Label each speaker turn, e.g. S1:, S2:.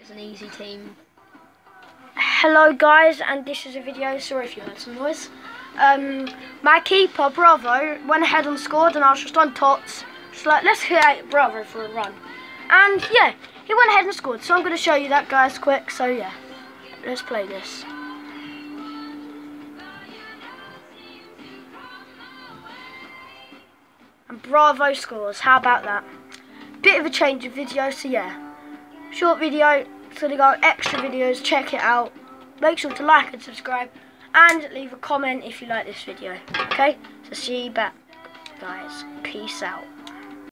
S1: It's an easy team.
S2: Hello guys, and this is a video, sorry if you heard some noise. My keeper, Bravo, went ahead and scored, and I was just on tots. Just like, let's create Bravo for a run. And yeah, he went ahead and scored, so I'm going to show you that, guys, quick. So yeah, let's play this. And Bravo scores, how about that? Bit of a change of video, so yeah. Short video, so they got extra videos, check it out. Make sure to like and subscribe, and leave a comment if you like this video. Okay, so see you back, guys. Peace out.